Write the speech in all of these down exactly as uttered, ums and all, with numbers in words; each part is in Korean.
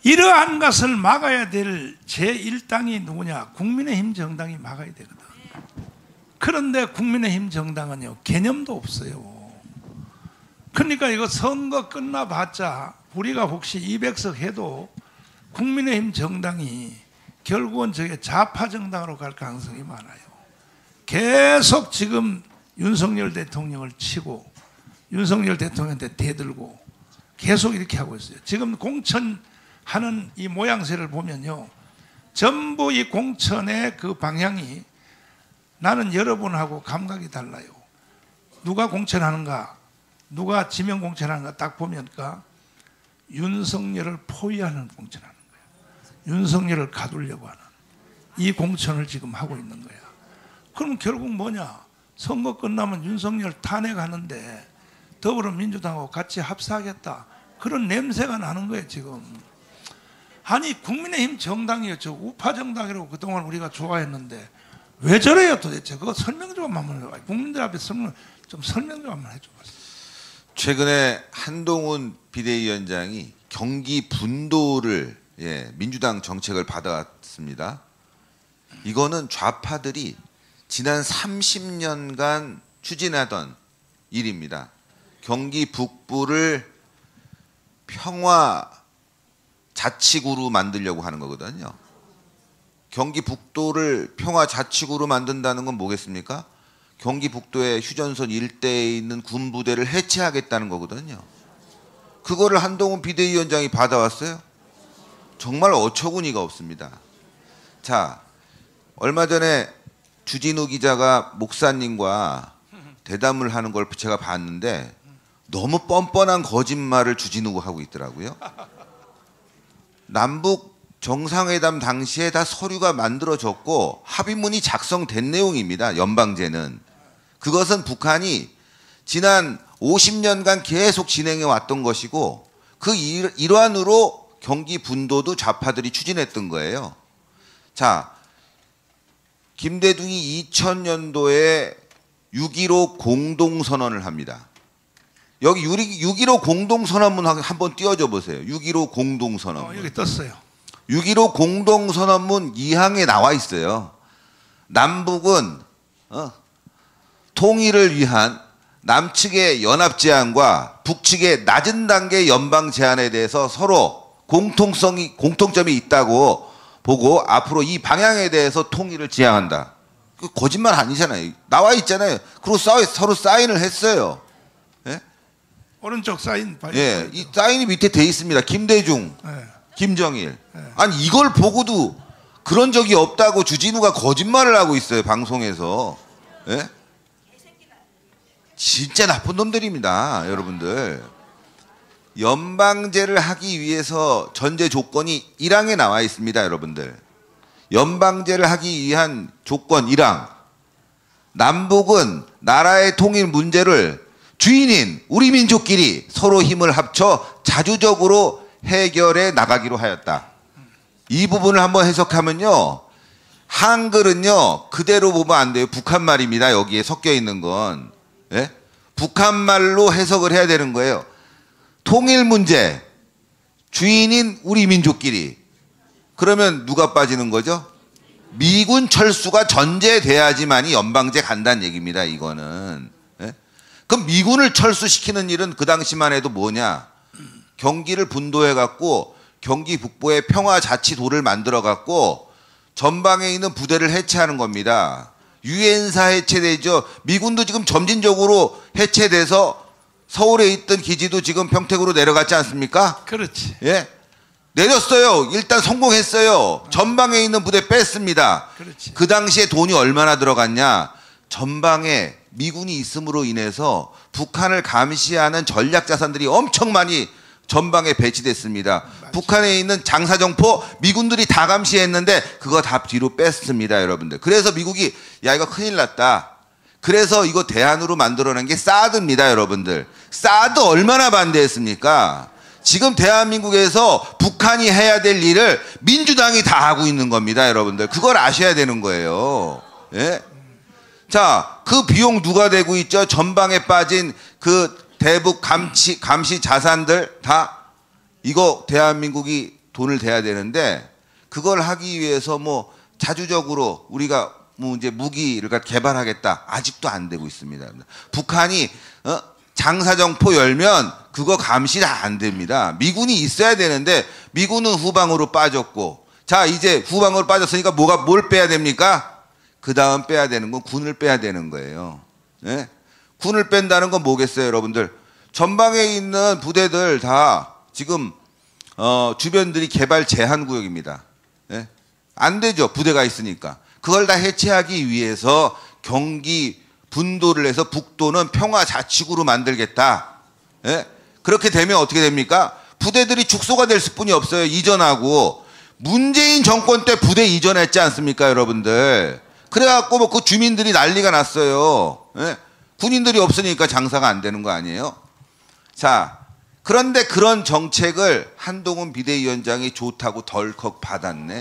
이러한 것을 막아야 될 제일 당이 누구냐? 국민의힘 정당이 막아야 되거든. 그런데 국민의힘 정당은요, 개념도 없어요. 그러니까 이거 선거 끝나봤자 우리가 혹시 이백 석 해도 국민의힘 정당이 결국은 저게 좌파 정당으로 갈 가능성이 많아요. 계속 지금 윤석열 대통령을 치고 윤석열 대통령한테 대들고 계속 이렇게 하고 있어요. 지금 공천하는 이 모양새를 보면요, 전부 이 공천의 그 방향이 나는 여러분하고 감각이 달라요. 누가 공천하는가, 누가 지명 공천하는가 딱 보니까 윤석열을 포위하는 공천하는 거예요. 윤석열을 가두려고 하는 이 공천을 지금 하고 있는 거야. 그럼 결국 뭐냐? 선거 끝나면 윤석열 탄핵하는데 더불어민주당하고 같이 합사하겠다, 그런 냄새가 나는 거예요 지금. 아니 국민의힘 정당이요, 저 우파 정당이라고 그동안 우리가 좋아했는데 왜 저래요 도대체? 그거 설명 좀 한번 해봐. 국민들 앞에 설명 좀 설명 좀 한번 해줘봐. 최근에 한동훈 비대위원장이 경기 분도를, 예, 민주당 정책을 받아왔습니다. 이거는 좌파들이 지난 삼십 년간 추진하던 일입니다. 경기 북부를 평화 자치구로 만들려고 하는 거거든요. 경기 북도를 평화 자치구로 만든다는 건 뭐겠습니까? 경기 북도의 휴전선 일대에 있는 군부대를 해체하겠다는 거거든요. 그거를 한동훈 비대위원장이 받아왔어요. 정말 어처구니가 없습니다. 자, 얼마 전에 주진우 기자가 목사님과 대담을 하는 걸 제가 봤는데 너무 뻔뻔한 거짓말을 주진우가 하고 있더라고요. 남북 정상회담 당시에 다 서류가 만들어졌고 합의문이 작성된 내용입니다. 연방제는. 그것은 북한이 지난 오십 년간 계속 진행해 왔던 것이고 그 일, 일환으로 경기 분도도 좌파들이 추진했던 거예요. 자, 김대중이 이천 년도에 육 일오 공동선언을 합니다. 여기 육 일오 공동선언문 한번 띄워줘 보세요. 육 일오 공동선언문. 어, 여기 떴어요. 육 일오 공동선언문 이 항에 나와 있어요. 남북은 어, 통일을 위한 남측의 연합 제안과 북측의 낮은 단계 연방 제안에 대해서 서로 공통성이 공통점이 있다고 보고 앞으로 이 방향에 대해서 통일을 지향한다. 그 거짓말 아니잖아요. 나와 있잖아요. 그리고 서로 사인을 했어요. 예? 오른쪽 사인. 예, 이 사인이 밑에 돼 있습니다. 김대중, 네. 김정일. 네. 아니 이걸 보고도 그런 적이 없다고 주진우가 거짓말을 하고 있어요. 방송에서. 예? 진짜 나쁜 놈들입니다. 여러분들. 연방제를 하기 위해서 전제 조건이 일 항에 나와 있습니다. 여러분들. 연방제를 하기 위한 조건 일 항. 남북은 나라의 통일 문제를 주인인 우리 민족끼리 서로 힘을 합쳐 자주적으로 해결해 나가기로 하였다. 이 부분을 한번 해석하면요, 한글은요 그대로 보면 안 돼요. 북한 말입니다. 여기에 섞여 있는 건. 예? 북한 말로 해석을 해야 되는 거예요. 통일 문제, 주인인 우리 민족끼리. 그러면 누가 빠지는 거죠? 미군 철수가 전제돼야지만이 연방제 간다는 얘기입니다. 이거는. 예? 그럼 미군을 철수시키는 일은 그 당시만 해도 뭐냐? 경기를 분도해갖고 경기 북부에 평화자치도를 만들어갖고 전방에 있는 부대를 해체하는 겁니다. 유엔사 해체되죠. 미군도 지금 점진적으로 해체돼서 서울에 있던 기지도 지금 평택으로 내려갔지 않습니까? 그렇지. 예, 내렸어요. 일단 성공했어요. 전방에 있는 부대 뺐습니다. 그렇지. 그 당시에 돈이 얼마나 들어갔냐? 전방에 미군이 있음으로 인해서 북한을 감시하는 전략 자산들이 엄청 많이 전방에 배치됐습니다. 맞아. 북한에 있는 장사정포 미군들이 다 감시했는데 그거 다 뒤로 뺐습니다. 여러분들. 그래서 미국이 야 이거 큰일 났다. 그래서 이거 대안으로 만들어낸 게 사드입니다. 여러분들. 사드 얼마나 반대했습니까? 지금 대한민국에서 북한이 해야 될 일을 민주당이 다 하고 있는 겁니다. 여러분들. 그걸 아셔야 되는 거예요. 예? 자, 그 비용 누가 대고 있죠? 전방에 빠진 그 대북 감시, 감시 자산들 다 이거 대한민국이 돈을 대야 되는데 그걸 하기 위해서 뭐 자주적으로 우리가 뭐 이제 무기를 개발하겠다 아직도 안 되고 있습니다. 북한이 어? 장사정포 열면 그거 감시 다 안 됩니다. 미군이 있어야 되는데 미군은 후방으로 빠졌고 자 이제 후방으로 빠졌으니까 뭐가 뭘 빼야 됩니까? 그 다음 빼야 되는 건 군을 빼야 되는 거예요. 예? 군을 뺀다는 건 뭐겠어요, 여러분들? 전방에 있는 부대들 다 지금 어, 주변들이 개발 제한 구역입니다. 예? 안 되죠, 부대가 있으니까. 그걸 다 해체하기 위해서 경기 분도를 해서 북도는 평화자치구로 만들겠다. 예? 그렇게 되면 어떻게 됩니까? 부대들이 축소가 될 수뿐이 없어요. 이전하고 문재인 정권 때 부대 이전했지 않습니까, 여러분들? 그래갖고 뭐 그 주민들이 난리가 났어요. 예? 군인들이 없으니까 장사가 안 되는 거 아니에요? 자, 그런데 그런 정책을 한동훈 비대위원장이 좋다고 덜컥 받았네.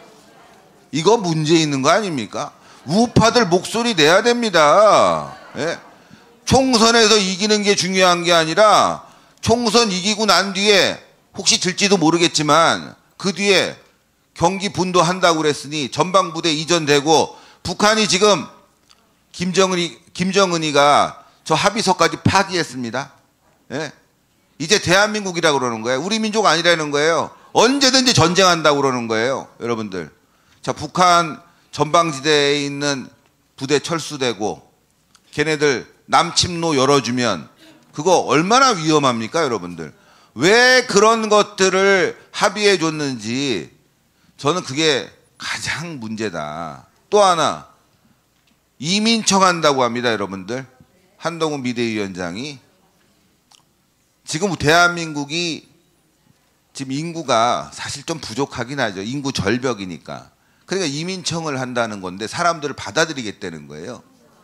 이거 문제 있는 거 아닙니까? 우파들 목소리 내야 됩니다. 예? 총선에서 이기는 게 중요한 게 아니라 총선 이기고 난 뒤에 혹시 질지도 모르겠지만 그 뒤에 경기 분도한다고 그랬으니 전방부대 이전되고 북한이 지금 김정은이, 김정은이가 저 합의서까지 파기했습니다. 예? 이제 대한민국이라고 그러는 거예요. 우리 민족 아니라는 거예요. 언제든지 전쟁한다고 그러는 거예요. 여러분들. 자, 북한 전방지대에 있는 부대 철수되고 걔네들 남침로 열어주면 그거 얼마나 위험합니까, 여러분들? 왜 그런 것들을 합의해 줬는지 저는 그게 가장 문제다. 또 하나 이민청 한다고 합니다, 여러분들. 한동훈 비대위원장이 지금 대한민국이 지금 인구가 사실 좀 부족하긴 하죠. 인구 절벽이니까. 그러니까 이민청을 한다는 건데 사람들을 받아들이겠다는 거예요.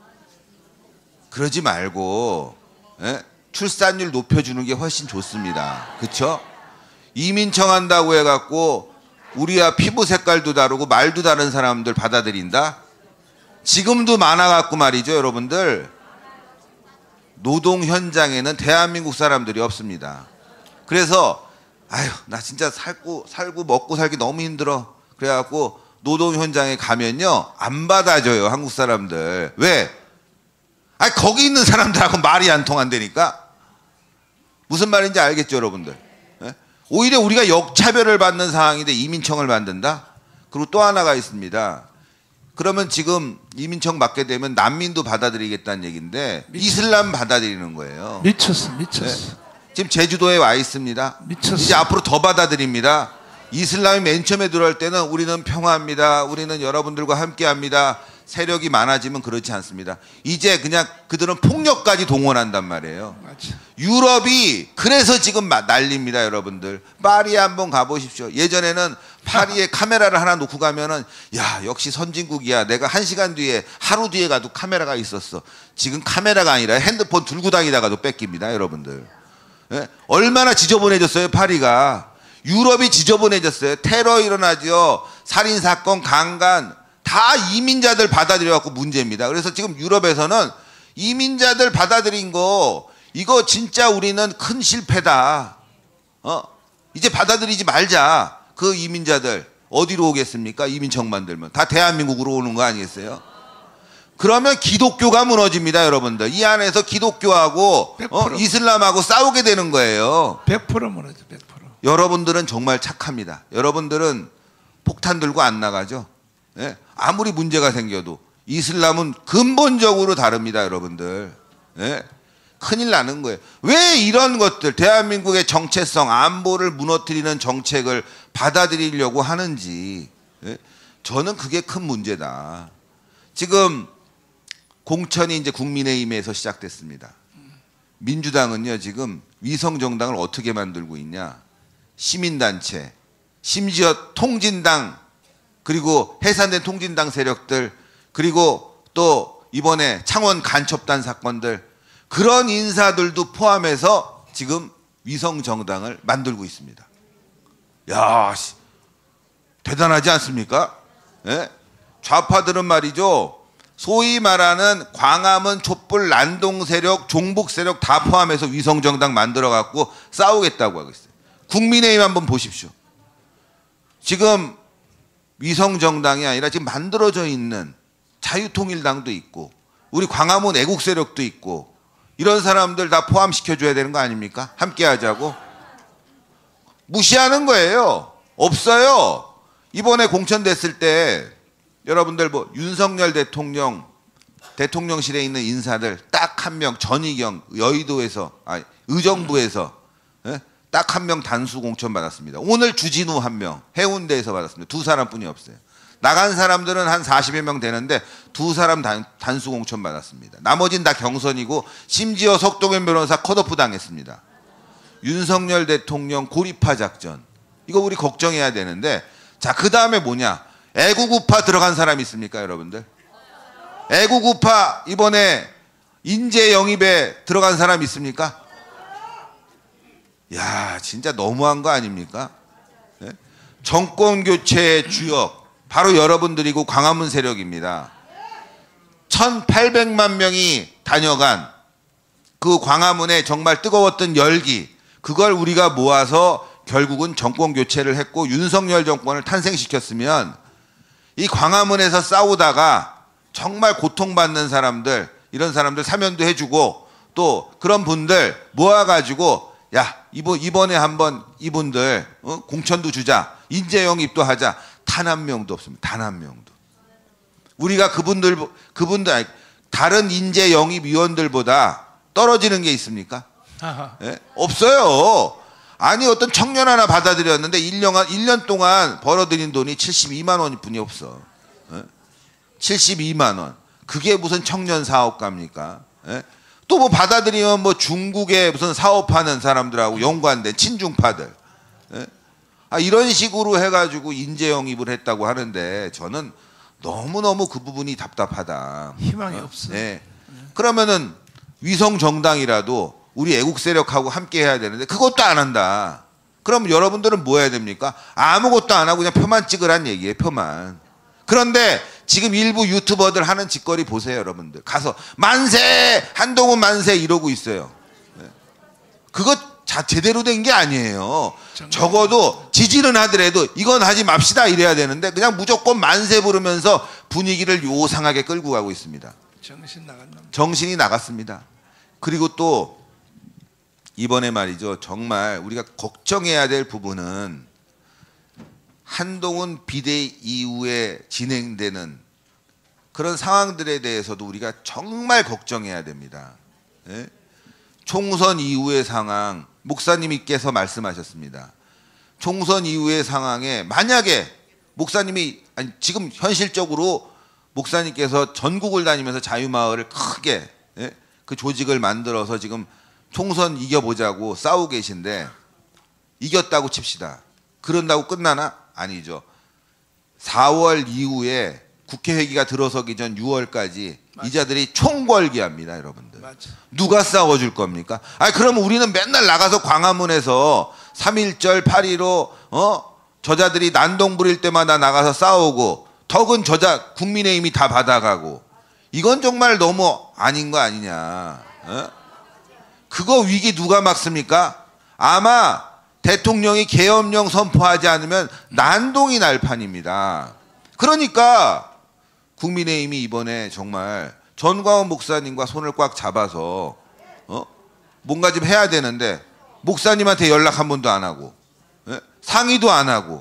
그러지 말고 예? 출산율 높여주는 게 훨씬 좋습니다. 그렇죠? 이민청 한다고 해갖고 우리와 피부 색깔도 다르고 말도 다른 사람들 받아들인다? 지금도 많아갖고 말이죠, 여러분들. 노동 현장에는 대한민국 사람들이 없습니다. 그래서 아유 나 진짜 살고 살고 먹고 살기 너무 힘들어. 그래갖고 노동 현장에 가면요 안 받아줘요, 한국 사람들. 왜? 아니 거기 있는 사람들하고 말이 안 통한다니까. 무슨 말인지 알겠죠, 여러분들? 예? 오히려 우리가 역차별을 받는 상황인데 이민청을 만든다? 그리고 또 하나가 있습니다. 그러면 지금 이민청 받게 되면 난민도 받아들이겠다는 얘기인데 미쳤어. 이슬람 받아들이는 거예요. 미쳤어, 미쳤어. 네? 지금 제주도에 와 있습니다. 미쳤어. 이제 앞으로 더 받아들입니다. 이슬람이 맨 처음에 들어올 때는 우리는 평화합니다. 우리는 여러분들과 함께합니다. 세력이 많아지면 그렇지 않습니다. 이제 그냥 그들은 폭력까지 동원한단 말이에요. 맞아. 유럽이 그래서 지금 난립니다, 여러분들. 파리에 한번 가보십시오. 예전에는 파리에 카메라를 하나 놓고 가면은 야 역시 선진국이야. 내가 한 시간 뒤에 하루 뒤에 가도 카메라가 있었어. 지금 카메라가 아니라 핸드폰 들고 다니다가도 뺏깁니다, 여러분들. 예? 얼마나 지저분해졌어요, 파리가. 유럽이 지저분해졌어요. 테러 일어나죠. 살인사건, 강간 다 이민자들 받아들여갖고 문제입니다. 그래서 지금 유럽에서는 이민자들 받아들인 거 이거 진짜 우리는 큰 실패다. 어? 이제 받아들이지 말자. 그 이민자들 어디로 오겠습니까? 이민청 만들면 다 대한민국으로 오는 거 아니겠어요? 그러면 기독교가 무너집니다, 여러분들. 이 안에서 기독교하고 어? 이슬람하고 싸우게 되는 거예요. 백 퍼센트 무너져, 백 퍼센트. 여러분들은 정말 착합니다. 여러분들은 폭탄 들고 안 나가죠. 예? 아무리 문제가 생겨도 이슬람은 근본적으로 다릅니다, 여러분들. 예? 큰일 나는 거예요. 왜 이런 것들, 대한민국의 정체성, 안보를 무너뜨리는 정책을 받아들이려고 하는지. 예? 저는 그게 큰 문제다. 지금 공천이 이제 국민의힘에서 시작됐습니다. 민주당은요, 지금 위성정당을 어떻게 만들고 있냐. 시민단체, 심지어 통진당, 그리고 해산된 통진당 세력들, 그리고 또 이번에 창원 간첩단 사건들, 그런 인사들도 포함해서 지금 위성정당을 만들고 있습니다. 야, 대단하지 않습니까? 예? 좌파들은 말이죠, 소위 말하는 광화문 촛불 난동 세력, 종북 세력 다 포함해서 위성정당 만들어 갖고 싸우겠다고 하고 있어요. 국민의힘 한번 보십시오. 지금 위성정당이 아니라 지금 만들어져 있는 자유통일당도 있고 우리 광화문 애국세력도 있고 이런 사람들 다 포함시켜줘야 되는 거 아닙니까? 함께 하자고. 무시하는 거예요. 없어요. 이번에 공천됐을 때 여러분들 뭐 윤석열 대통령 대통령실에 있는 인사들 딱 한 명 전희경 여의도에서 아니 의정부에서 예? 딱 한 명 단수 공천 받았습니다. 오늘 주진우 한 명 해운대에서 받았습니다. 두 사람뿐이 없어요. 나간 사람들은 한 사십여 명 되는데 두 사람 단, 단수 공천 받았습니다. 나머지는 다 경선이고 심지어 석동현 변호사 컷오프 당했습니다. 윤석열 대통령 고립화 작전 이거 우리 걱정해야 되는데 자, 그 다음에 뭐냐? 애국우파 들어간 사람 있습니까, 여러분들? 애국우파 이번에 인재 영입에 들어간 사람 있습니까? 야, 진짜 너무한 거 아닙니까? 네? 정권 교체의 주역 바로 여러분들이고 광화문 세력입니다. 천팔백만 명이 다녀간 그 광화문에 정말 뜨거웠던 열기 그걸 우리가 모아서 결국은 정권 교체를 했고 윤석열 정권을 탄생시켰으면 이 광화문에서 싸우다가 정말 고통받는 사람들 이런 사람들 사면도 해주고 또 그런 분들 모아가지고 야 이번, 이번에 한번 이분들 어? 공천도 주자 인재 영입도 하자 단 한 명도 없습니다. 단 한 명도. 우리가 그분들 그분들 아니, 다른 인재 영입 위원들보다 떨어지는 게 있습니까? 예? 없어요. 아니 어떤 청년 하나 받아들였는데 일 년, 일 년 동안 벌어들인 돈이 칠십이만 원뿐이 없어. 예? 칠십이만 원. 그게 무슨 청년 사업가입니까? 예? 또 뭐 받아들이면 뭐 중국에 무슨 사업하는 사람들하고 연관된 친중파들. 예? 아, 이런 식으로 해가지고 인재 영입을 했다고 하는데 저는 너무너무 그 부분이 답답하다. 희망이 어? 없어. 예. 그러면은 위성 정당이라도 우리 애국 세력하고 함께 해야 되는데 그것도 안 한다. 그럼 여러분들은 뭐 해야 됩니까? 아무것도 안 하고 그냥 표만 찍으란 얘기예요. 표만. 그런데 지금 일부 유튜버들 하는 짓거리 보세요. 여러분들. 가서 만세! 한동훈 만세! 이러고 있어요. 그거 자 제대로 된 게 아니에요. 적어도 지지는 하더라도 이건 하지 맙시다 이래야 되는데 그냥 무조건 만세 부르면서 분위기를 요상하게 끌고 가고 있습니다. 정신 나간다. 정신이 나갔습니다. 그리고 또 이번에 말이죠. 정말 우리가 걱정해야 될 부분은 한동훈 비대위 이후에 진행되는 그런 상황들에 대해서도 우리가 정말 걱정해야 됩니다. 예? 총선 이후의 상황, 목사님께서 말씀하셨습니다. 총선 이후의 상황에 만약에 목사님이 아니 지금 현실적으로 목사님께서 전국을 다니면서 자유마을을 크게 예? 그 조직을 만들어서 지금 총선 이겨보자고 싸우고 계신데 이겼다고 칩시다. 그런다고 끝나나? 아니죠. 사월 이후에 국회 회기가 들어서기 전 유월까지 맞아. 이자들이 총궐기합니다, 여러분들. 맞아. 누가 싸워줄 겁니까? 아니 그러면 우리는 맨날 나가서 광화문에서 삼일절 팔일오 어? 저자들이 난동 부릴 때마다 나가서 싸우고 덕은 저자 국민의힘이 다 받아가고 이건 정말 너무 아닌 거 아니냐. 어? 그거 위기 누가 막습니까? 아마 대통령이 계엄령 선포하지 않으면 난동이 날 판입니다. 그러니까 국민의힘이 이번에 정말 전광훈 목사님과 손을 꽉 잡아서 어? 뭔가 좀 해야 되는데 목사님한테 연락 한 번도 안 하고 예? 상의도 안 하고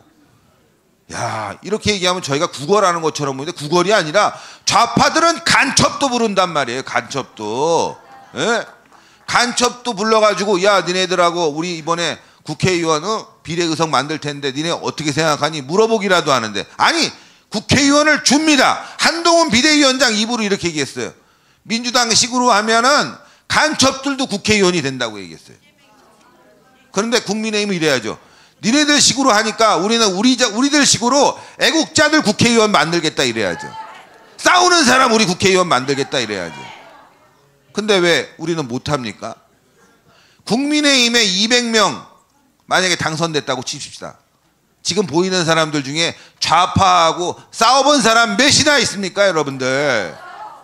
야 이렇게 얘기하면 저희가 구걸하는 것처럼 보이는데 구걸이 아니라 좌파들은 간첩도 부른단 말이에요. 간첩도 예? 간첩도 불러가지고 야 니네들하고 우리 이번에 국회의원 어? 비례의석 만들 텐데 니네 어떻게 생각하니 물어보기라도 하는데 아니 국회의원을 줍니다. 한동훈 비대위원장 입으로 이렇게 얘기했어요. 민주당식으로 하면은 간첩들도 국회의원이 된다고 얘기했어요. 그런데 국민의힘은 이래야죠. 니네들 식으로 하니까 우리는 우리, 우리들 식으로 애국자들 국회의원 만들겠다 이래야죠. 싸우는 사람 우리 국회의원 만들겠다 이래야죠. 근데 왜 우리는 못합니까? 국민의힘에 이백 명 만약에 당선됐다고 칩시다. 지금 보이는 사람들 중에 좌파하고 싸워본 사람 몇이나 있습니까, 여러분들?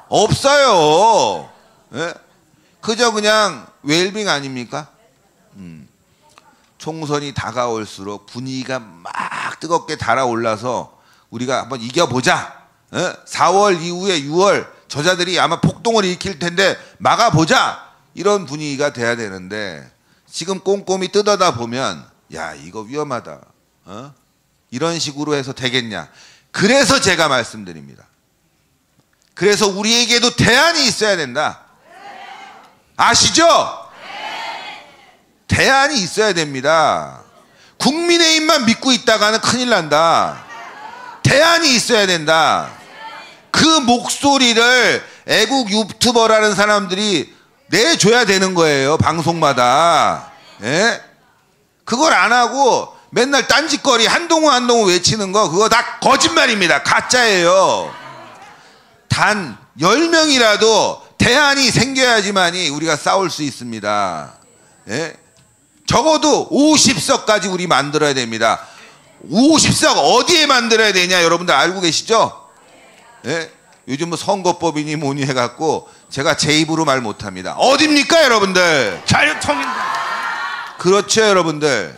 없어요. 예? 그저 그냥 웰빙 아닙니까? 음. 총선이 다가올수록 분위기가 막 뜨겁게 달아올라서 우리가 한번 이겨보자. 어? 사월 이후에 유월 저자들이 아마 폭동을 일으킬 텐데 막아보자. 이런 분위기가 돼야 되는데 지금 꼼꼼히 뜯어다 보면 야 이거 위험하다. 어? 이런 식으로 해서 되겠냐. 그래서 제가 말씀드립니다. 그래서 우리에게도 대안이 있어야 된다. 아시죠? 대안이 있어야 됩니다. 국민의힘만 믿고 있다가는 큰일 난다. 대안이 있어야 된다. 그 목소리를 애국 유튜버라는 사람들이 내줘야 되는 거예요. 방송마다. 예? 그걸 안 하고 맨날 딴짓거리 한동훈 한동훈 외치는 거 그거 다 거짓말입니다. 가짜예요. 단 열 명이라도 대안이 생겨야지만이 우리가 싸울 수 있습니다. 예? 적어도 오십 석까지 우리 만들어야 됩니다. 오십 석 어디에 만들어야 되냐 여러분들 알고 계시죠? 예? 요즘 뭐 선거법이니 뭐니 해갖고 제가 제 입으로 말 못합니다. 어딥니까 여러분들? 자유통일당. 그렇죠 여러분들.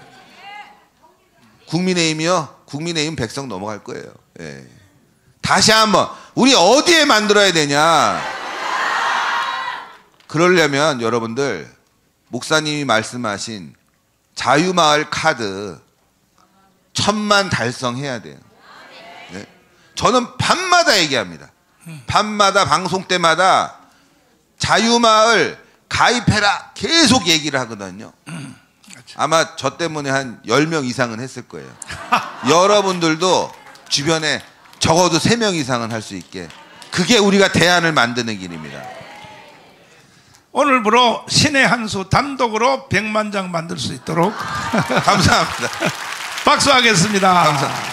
국민의힘이요? 국민의힘 백석 넘어갈 거예요. 예. 다시 한번 우리 어디에 만들어야 되냐? 그러려면 여러분들 목사님이 말씀하신 자유마을 카드 천만 달성해야 돼요. 네. 저는 밤마다 얘기합니다. 밤마다 방송 때마다 자유마을 가입해라 계속 얘기를 하거든요. 아마 저 때문에 한 열 명 이상은 했을 거예요. 여러분들도 주변에 적어도 세 명 이상은 할 수 있게. 그게 우리가 대안을 만드는 길입니다. 오늘부로 신의 한 수 단독으로 백만 장 만들 수 있도록 감사합니다. 박수하겠습니다. 감사합니다.